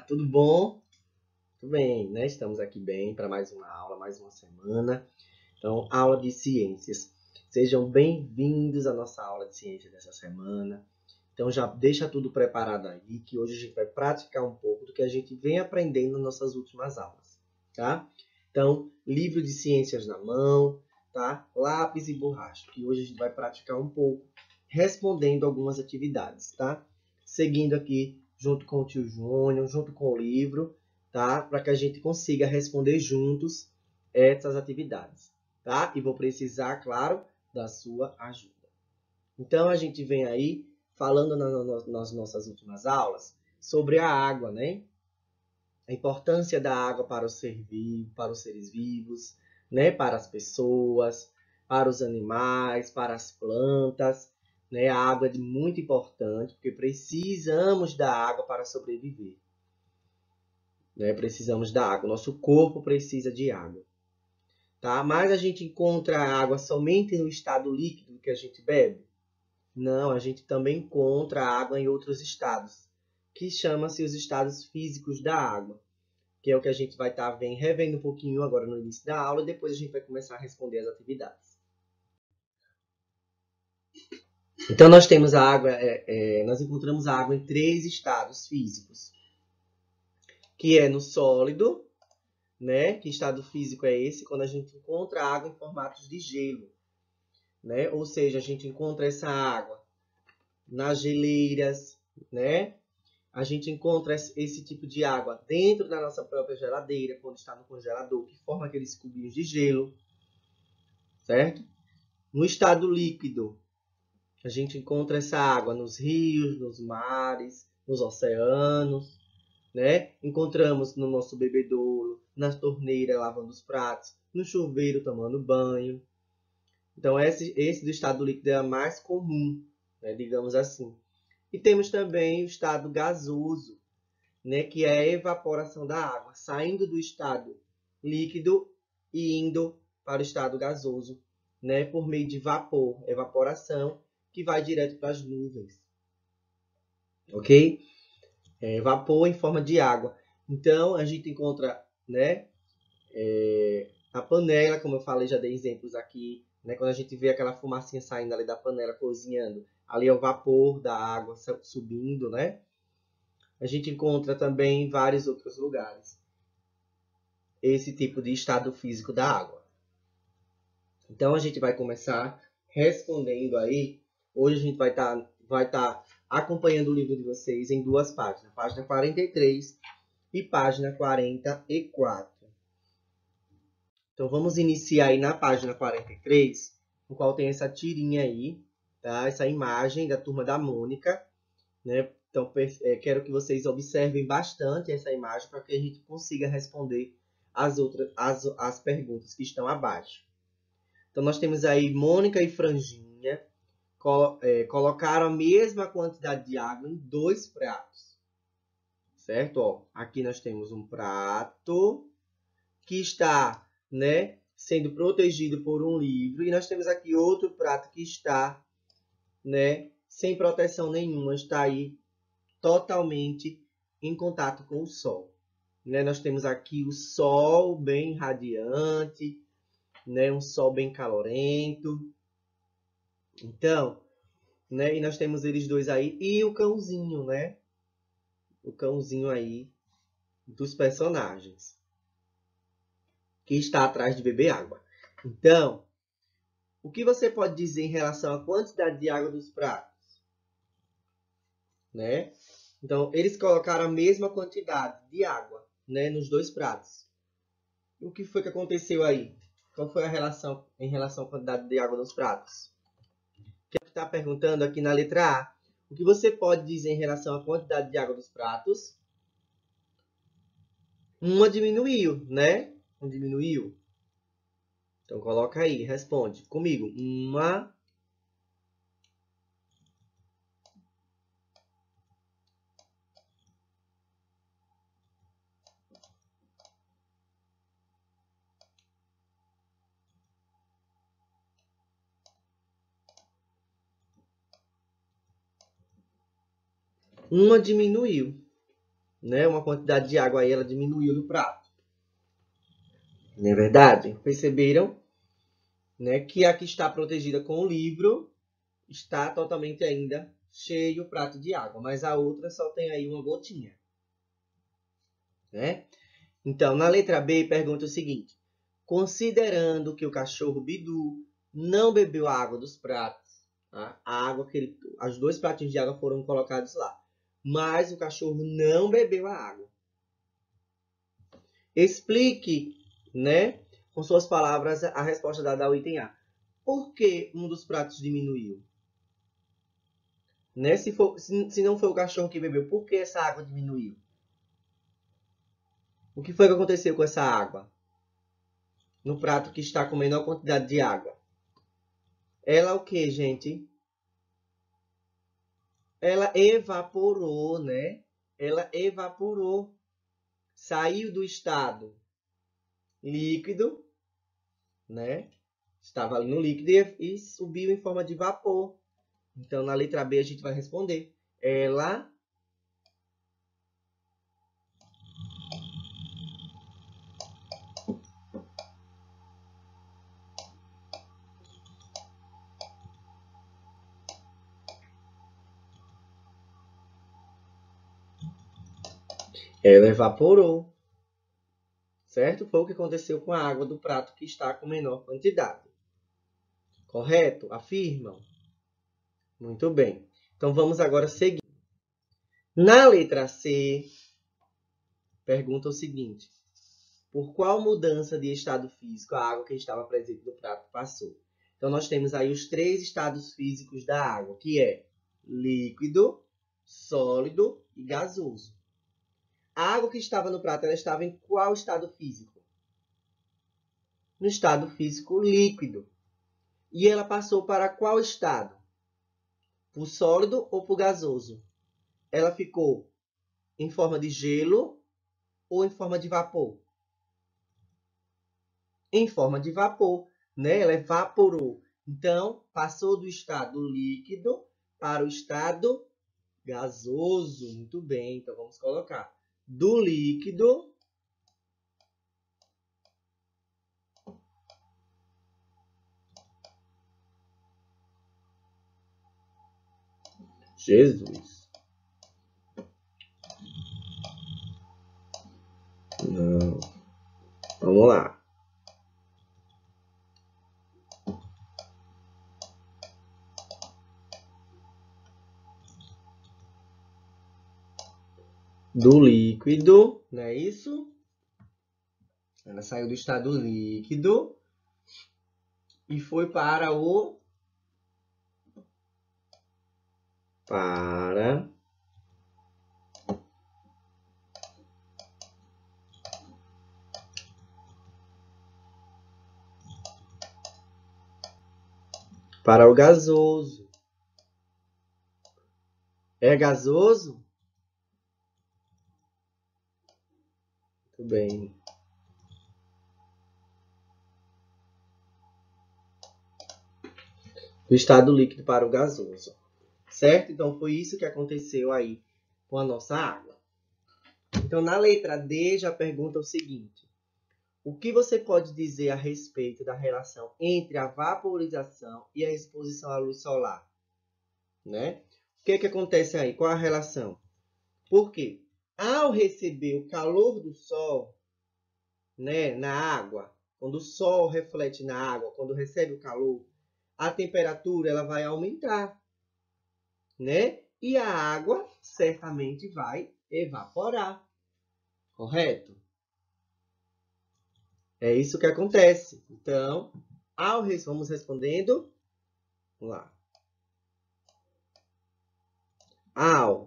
tudo bom? Tudo bem, né? Estamos aqui bem para mais uma aula, mais uma semana. Então, aula de ciências. Sejam bem-vindos à nossa aula de ciências dessa semana. Então, já deixa tudo preparado aí, que hoje a gente vai praticar um pouco do que a gente vem aprendendo nas nossas últimas aulas, tá? Então, livro de ciências na mão, tá? Lápis e borracha, que hoje a gente vai praticar um pouco, respondendo algumas atividades, tá? Seguindo aqui junto com o tio Júnior, junto com o livro, tá? Para que a gente consiga responder juntos essas atividades, tá? E vou precisar, claro, da sua ajuda. Então, a gente vem aí falando nas nossas últimas aulas sobre a água, né? A importância da água para para os seres vivos, né? Para as pessoas, para os animais, para as plantas, né? A água é muito importante, porque precisamos da água para sobreviver. Né? Precisamos da água, nosso corpo precisa de água. Tá? Mas a gente encontra a água somente no estado líquido que a gente bebe? Não, a gente também encontra a água em outros estados, que chama-se os estados físicos da água, que é o que a gente vai estar revendo um pouquinho agora no início da aula, e depois a gente vai começar a responder as atividades. Então, nós temos a água, nós encontramos a água em 3 estados físicos, que é no sólido, né? Que estado físico é esse? Quando a gente encontra a água em formatos de gelo, né? Ou seja, a gente encontra essa água nas geleiras, né? A gente encontra esse tipo de água dentro da nossa própria geladeira, quando está no congelador, que forma aqueles cubinhos de gelo, certo? No estado líquido, a gente encontra essa água nos rios, nos mares, nos oceanos, né? Encontramos no nosso bebedouro, nas torneiras lavando os pratos, no chuveiro tomando banho. Então, esse do estado líquido é a mais comum, né? Digamos assim. E temos também o estado gasoso, né? Que é a evaporação da água, saindo do estado líquido e indo para o estado gasoso, né? Por meio de vapor, evaporação, que vai direto para as nuvens. Ok? Vapor em forma de água. Então, a gente encontra, né? A panela, como eu falei, já dei exemplos aqui, né? Quando a gente vê aquela fumacinha saindo ali da panela cozinhando, ali é o vapor da água subindo, né? A gente encontra também em vários outros lugares esse tipo de estado físico da água. Então, a gente vai começar respondendo aí. Hoje a gente vai estar acompanhando o livro de vocês em 2 páginas. Página 43 e página 44. Então, vamos iniciar aí na página 43, no qual tem essa tirinha aí, tá? Essa imagem da turma da Mônica, né? Então, quero que vocês observem bastante essa imagem para que a gente consiga responder as perguntas que estão abaixo. Então, nós temos aí Mônica e Franjinha colocaram a mesma quantidade de água em 2 pratos. Certo? Ó, aqui nós temos um prato que está, né, sendo protegido por um livro. E nós temos aqui outro prato que está, né, sem proteção nenhuma. Está aí totalmente em contato com o sol. Né? Nós temos aqui o sol bem radiante, né? Um sol bem calorento. Então, né? E nós temos eles dois aí. E o cãozinho, né? O cãozinho aí dos personagens. Que está atrás de beber água. Então, o que você pode dizer em relação à quantidade de água dos pratos? Né? Então, eles colocaram a mesma quantidade de água, né? Nos 2 pratos. E o que foi que aconteceu aí? Qual foi a relação em relação à quantidade de água nos pratos? Que está perguntando aqui na letra A. O que você pode dizer em relação à quantidade de água dos pratos? Uma diminuiu, né? Não diminuiu? Então, coloca aí, responde comigo. Uma diminuiu, né? Uma quantidade de água aí, ela diminuiu no prato. Não é verdade? Perceberam? Né? Que a que está protegida com o livro está totalmente ainda cheio o prato de água, mas a outra só tem aí uma gotinha, né? Então, na letra B, pergunta o seguinte: considerando que o cachorro Bidu não bebeu a água dos pratos, tá? A água que os 2 pratinhos de água foram colocados lá, mas o cachorro não bebeu a água. Explique, né, com suas palavras, a resposta dada ao item A. Por que um dos pratos diminuiu? Né? Se não foi o cachorro que bebeu, por que essa água diminuiu? O que foi que aconteceu com essa água? No prato que está com menor quantidade de água. Ela o que, gente? Ela evaporou, né? Ela evaporou. Saiu do estado líquido, né? Estava ali no líquido e subiu em forma de vapor. Então, na letra B, a gente vai responder. Ela evaporou. Certo? Foi o que aconteceu com a água do prato que está com menor quantidade. Correto? Afirmam? Muito bem. Então, vamos agora seguir. Na letra C, pergunta o seguinte: por qual mudança de estado físico a água que estava presente no prato passou? Então, nós temos aí os 3 estados físicos da água, que é líquido, sólido e gasoso. A água que estava no prato, ela estava em qual estado físico? No estado físico líquido. E ela passou para qual estado? Para o sólido ou para o gasoso? Ela ficou em forma de gelo ou em forma de vapor? Em forma de vapor, né? Ela evaporou. Então, passou do estado líquido para o estado gasoso. Muito bem, então vamos colocar do líquido Jesus. Não. Vamos lá. Do líquido, não é isso? Ela saiu do estado líquido e foi para o para o gasoso. É gasoso? Muito bem. Do estado líquido para o gasoso. Certo? Então, foi isso que aconteceu aí com a nossa água. Então, na letra D, já pergunta o seguinte: o que você pode dizer a respeito da relação entre a vaporização e a exposição à luz solar? Né? O que acontece aí? Qual a relação? Por quê? Ao receber o calor do sol, né, na água, quando o sol reflete na água, quando recebe o calor, a temperatura ela vai aumentar, né? E a água certamente vai evaporar, correto? É isso que acontece. Então, vamos respondendo. Vamos lá. Ao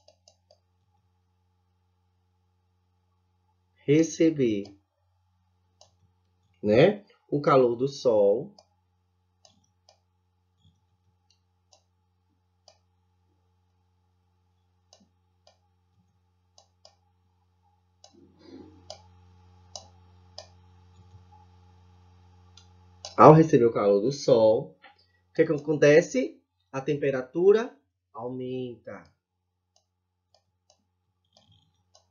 receber, né, o calor do sol, ao receber o calor do sol, o que acontece? A temperatura aumenta.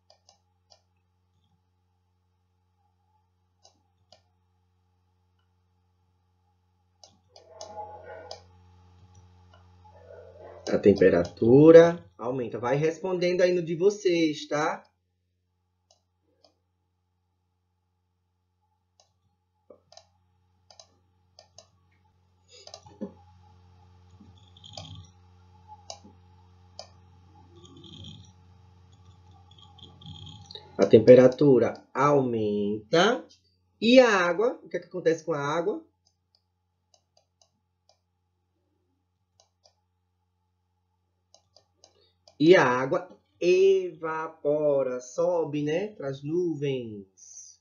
A temperatura aumenta. Vai respondendo aí no de vocês, tá? A temperatura aumenta. E a água? O que é que acontece com a água? E a água evapora, sobe, né, para as nuvens.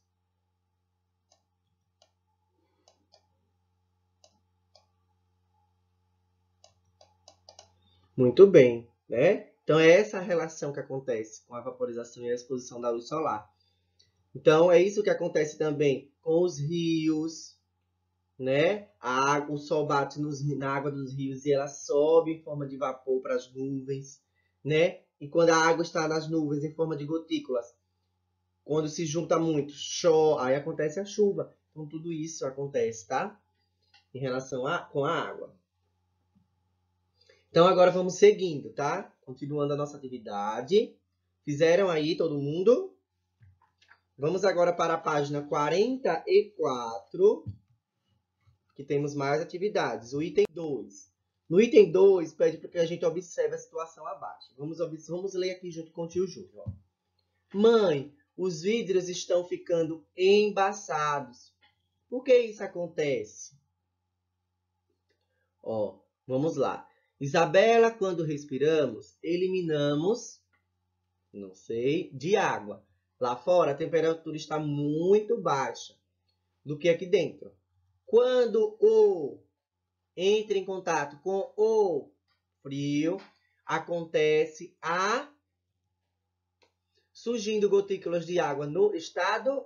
Muito bem, né? Então, é essa a relação que acontece com a vaporização e a exposição da luz solar. Então, é isso que acontece também com os rios, né? O sol bate na água dos rios e ela sobe em forma de vapor para as nuvens, né? E quando a água está nas nuvens em forma de gotículas, quando se junta muito, aí acontece a chuva. Então, tudo isso acontece, tá? Em relação com a água. Então, agora vamos seguindo, tá? Continuando a nossa atividade. Fizeram aí, todo mundo? Vamos agora para a página 44, que temos mais atividades. O item 2. No item 2, pede para que a gente observe a situação abaixo. Vamos ler aqui junto com o tio Júnior. Mãe, os vidros estão ficando embaçados. Por que isso acontece? Ó, vamos lá. Isabela, quando respiramos, eliminamos, não sei, de água. Lá fora, a temperatura está muito baixa do que aqui dentro. Quando o entra em contato com o frio, acontece a surgindo gotículas de água no estado.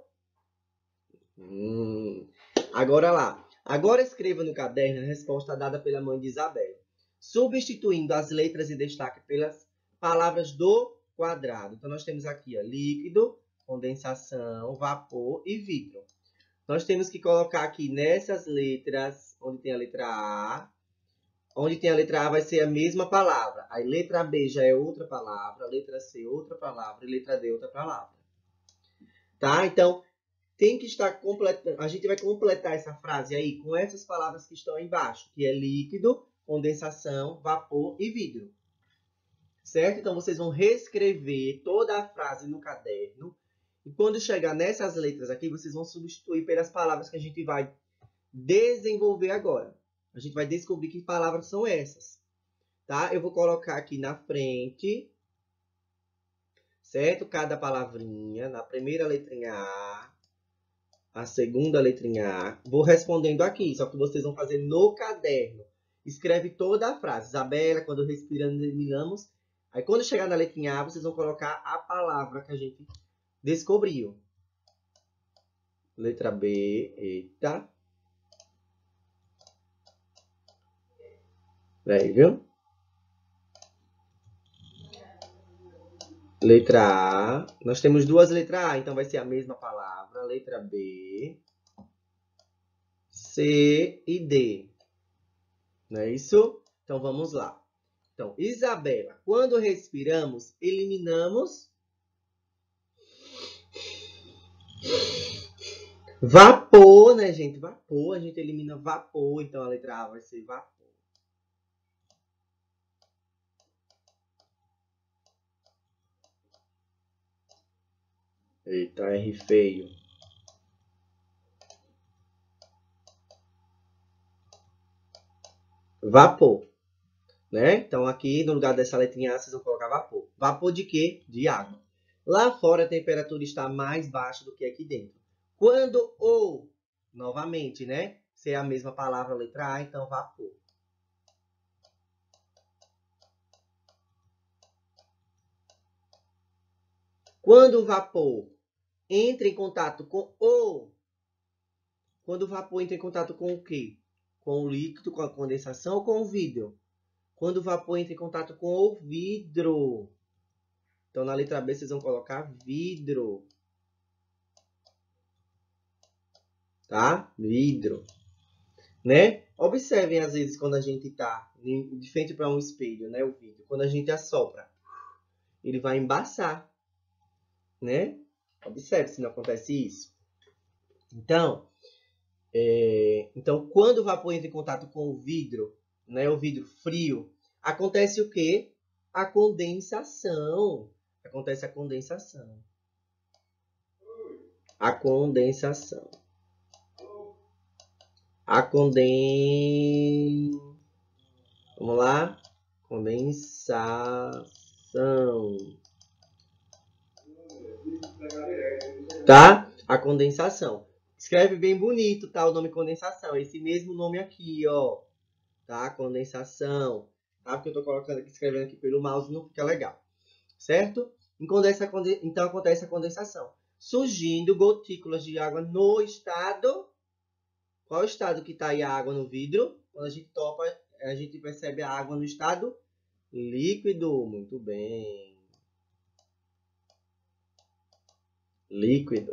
Agora lá. Agora escreva no caderno a resposta dada pela mãe de Isabela, substituindo as letras em destaque pelas palavras do quadrado. Então, nós temos aqui ó, líquido, condensação, vapor e vidro. Nós temos que colocar aqui nessas letras, onde tem a letra A. Onde tem a letra A vai ser a mesma palavra. Aí letra B já é outra palavra, letra C outra palavra e letra D outra palavra. Tá? Então, tem que estar completando. A gente vai completar essa frase aí com essas palavras que estão embaixo, que é líquido, condensação, vapor e vidro. Certo? Então, vocês vão reescrever toda a frase no caderno. E quando chegar nessas letras aqui, vocês vão substituir pelas palavras que a gente vai desenvolver agora. A gente vai descobrir que palavras são essas. Tá? Eu vou colocar aqui na frente, certo? Cada palavrinha, na primeira letrinha A segunda letrinha A. Vou respondendo aqui, só que vocês vão fazer no caderno. Escreve toda a frase. Isabela, quando respiramos, eliminamos. Aí, quando chegar na letrinha A, vocês vão colocar a palavra que a gente descobriu. Letra B, eita. Peraí, viu? Letra A. Nós temos duas letras A, então vai ser a mesma palavra. Letra B. C e D. Não é isso? Então, vamos lá. Então, Isabela, quando respiramos, eliminamos vapor, né, gente? Vapor, a gente elimina vapor, então a letra A vai ser vapor. Eita, R feio. Vapor, né? Então aqui no lugar dessa letrinha A, vocês vão colocar vapor. Vapor de quê? De água. Lá fora a temperatura está mais baixa do que aqui dentro. Quando o, novamente, né? Se é a mesma palavra, letra A, então vapor. Quando o vapor entra em contato com o... Quando o vapor entra em contato com o quê? Com o líquido, com a condensação ou com o vidro? Quando o vapor entra em contato com o vidro. Então, na letra B, vocês vão colocar vidro. Tá? Vidro. Né? Observem, às vezes, quando a gente está de frente para um espelho, né, o vidro, quando a gente assopra, ele vai embaçar, né? Observe se não acontece isso. Então, quando o vapor entra em contato com o vidro, né, o vidro frio, acontece o quê? A condensação. Acontece a condensação. A condensação. Vamos lá? Condensação. Tá? A condensação. Escreve bem bonito, tá? O nome condensação. Esse mesmo nome aqui, ó. Tá? Condensação. Tá? Porque eu tô colocando aqui, escrevendo aqui pelo mouse, não fica legal. Certo? Então acontece a condensação. Surgindo gotículas de água no estado. Qual é o estado que está aí a água no vidro? Quando a gente topa, a gente percebe a água no estado líquido. Muito bem. Líquido.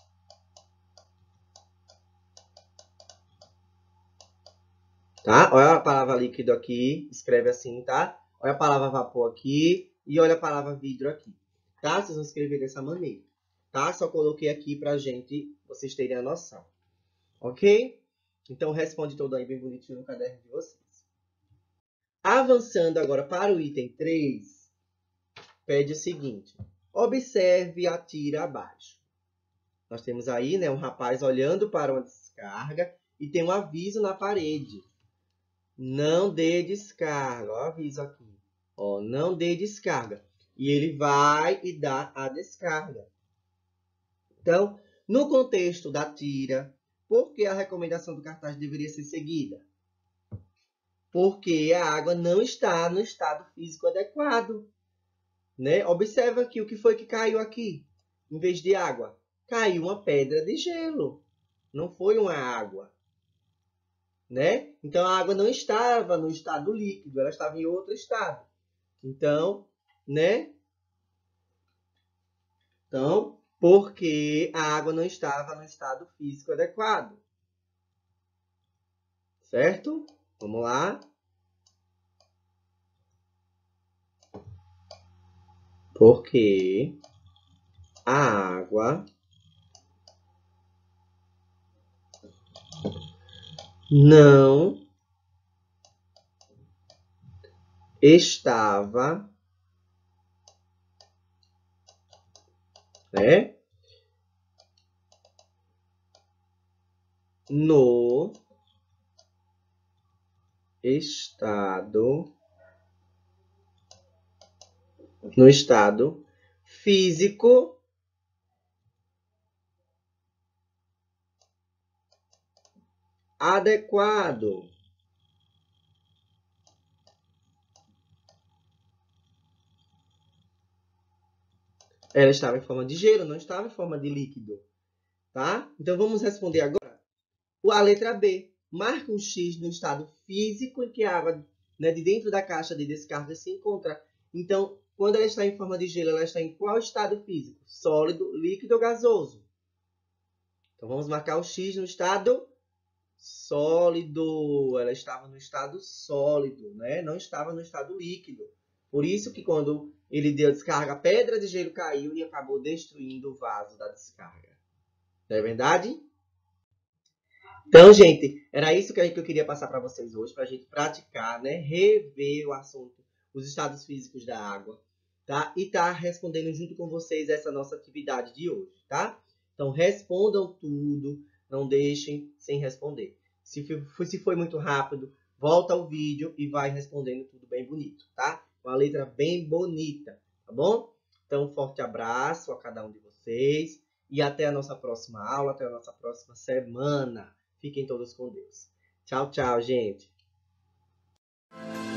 Tá? Olha a palavra líquido aqui. Escreve assim, tá? Olha a palavra vapor aqui. E olha a palavra vidro aqui. Tá? Vocês vão escrever dessa maneira. Tá? Só coloquei aqui pra vocês terem a noção. Ok? Então, responde todo aí bem bonitinho no caderno de vocês. Avançando agora para o item 3, pede o seguinte. Observe a tira abaixo. Nós temos aí, né, um rapaz olhando para uma descarga e tem um aviso na parede. Não dê descarga. Ó, o aviso aqui. Ó, não dê descarga. E ele vai e dá a descarga. Então, no contexto da tira, por que a recomendação do cartaz deveria ser seguida? Porque a água não está no estado físico adequado. Né? Observa aqui o que foi que caiu aqui. Em vez de água, caiu uma pedra de gelo. Não foi uma água. Né? Então, a água não estava no estado líquido, ela estava em outro estado. Então, né? Então, porque a água não estava no estado físico adequado. Certo? Vamos lá. Porque a água não estava, né, no estado físico adequado. Ela estava em forma de gelo, não estava em forma de líquido. Tá? Então, vamos responder agora a letra B. Marca um X no estado físico em que a água, né, de dentro da caixa de descarga se encontra. Então, quando ela está em forma de gelo, ela está em qual estado físico? Sólido, líquido ou gasoso? Então, vamos marcar o X no estado sólido. Ela estava no estado sólido, né? Não estava no estado líquido. Por isso que quando ele deu a descarga, a pedra de gelo caiu e acabou destruindo o vaso da descarga. Não é verdade? Então, gente, era isso que eu queria passar para vocês hoje, para a gente praticar, né? Rever o assunto, os estados físicos da água, tá? E tá respondendo junto com vocês essa nossa atividade de hoje, tá? Então, respondam tudo, não deixem sem responder. Se foi muito rápido, volta ao vídeo e vai respondendo tudo bem bonito, tá? Uma letra bem bonita, tá bom? Então, um forte abraço a cada um de vocês e até a nossa próxima aula, até a nossa próxima semana. Fiquem todos com Deus. Tchau, tchau, gente.